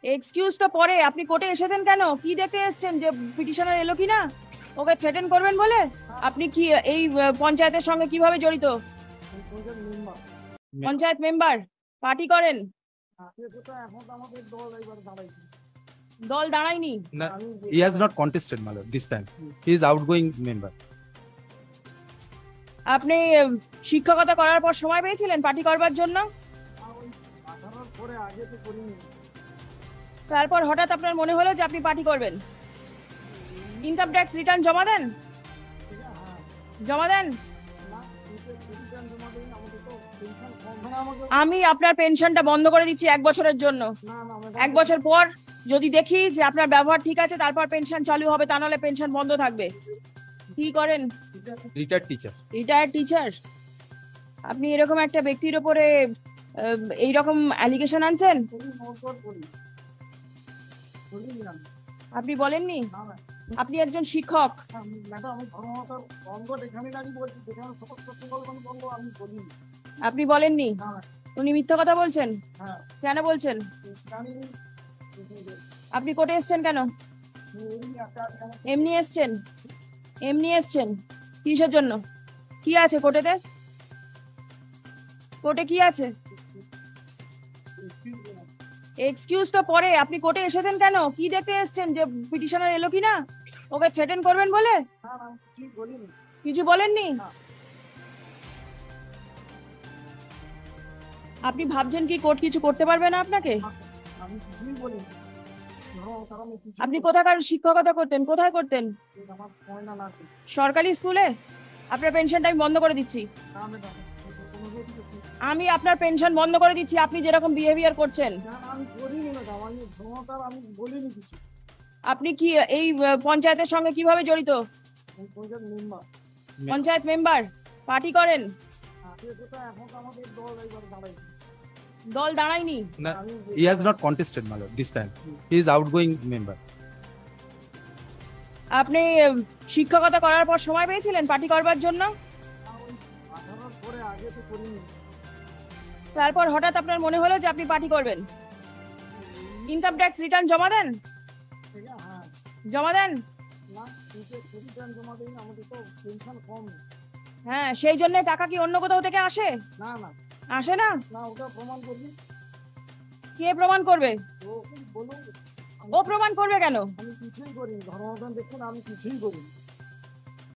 Excuse তো পরে, আপনি কোর্টে এসেছেন কেন? কি দেখতে এসেছেন যে পিটিশনার এলো কিনা ওকে থ্রেটেন করবেন বলে? আপনি কি এই পঞ্চায়েতের সঙ্গে কিভাবে জড়িত? পঞ্চায়েত মেম্বার, পার্টি করেন? দল দাঁড়ায়নি। No, he has not contested, my lord, this time. He is outgoing member. আপনি শিক্ষকতা করার পর সময় পেয়েছিলেন পার্টি করবার জন্য? তারপর হঠাৎ আপনার মনে হলো যে আপনি পার্টি করবেন। ইনকাম ট্যাক্স রিটার্ন জমা দেন? জমা দেন? আমি আপনার পেনশনটা বন্ধ করে দিচ্ছি 1 বছরের জন্য। 1 বছর পর যদি দেখি যে আপনার ব্যবহার ঠিক আছে তারপর পেনশন চালু হবে, তা নাহলে পেনশন বন্ধ থাকবে। কি করেন? Retired teacher. Retired teacher. আপনি এরকম একটা ব্যক্তির উপরে এইরকম অ্যালিগেশন আনছেন? আপনি বলেননি? আপনি একজন শিক্ষক। আপনি বলেননি? উনি মিথ্যা কথা বলছেন? কেন বলছেন? আপনি কোর্টে এসছেন কেন? এমনি এসছেন? এমনি এসছেন? কিসের জন্য? কি আছে কোর্টেতে? কোর্টে কি আছে? এক্সকিউজ তো পরে, আপনি কোর্টে এসেছেন কেন? কি দেখতে এসেছেন যে পিটিশনার এলো কিনা ওকে থ্রেটেন করবেন বলে? কিছু বলেননি? আপনি ভাবছেন কি কোর্ট কিছু করতে পারবে না আপনাকে? আপনি কোথাকার শিক্ষকতা করতেন? কোথায় করতেন? সরকারি স্কুলে? আপনার পেনশনটা আমি বন্ধ করে দিচ্ছি। আমি আপনার পেনশন বন্ধ করে দিচ্ছি আপনি যেরকম বিহেভিয়ার করছেন। আপনি কি এই পঞ্চায়েতের সঙ্গে কিভাবে জড়িত? পঞ্চায়েত মেম্বার, পার্টি করেন? দল দাঁড়ায়নি। No, he has not contested, my lord, this time. He is outgoing member. আপনি শিক্ষকতা করার পর সময় পেয়েছিলেন পার্টি করবার জন্য? তারপর হঠাৎ আপনার মনে হলো যে আপনি পার্টি করবেন। ইনকাম ট্যাক্স রিটার্ন জমা দেন? জমা দেন? হ্যাঁ, সেই জন্য টাকা কি অন্য কোথাও থেকে আসে? আসে না? কে প্রমাণ করবে? ও প্রমাণ করবে কেন? আমি কিছুই করিনি, ধর্মদান দেখুন, আমি কিছুই করিনি।